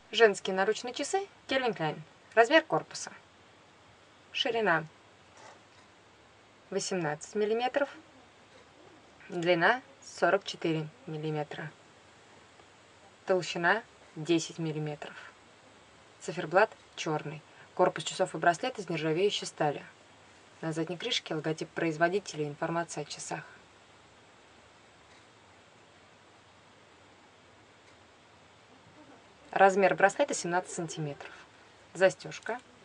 Женские наручные часы Calvin Klein. Размер корпуса. Ширина 18 мм. Длина 44 мм. Толщина 10 мм. Циферблат черный. Корпус часов и браслет из нержавеющей стали. На задней крышке логотип производителя и информация о часах. Размер браслета 17 см. Застежка.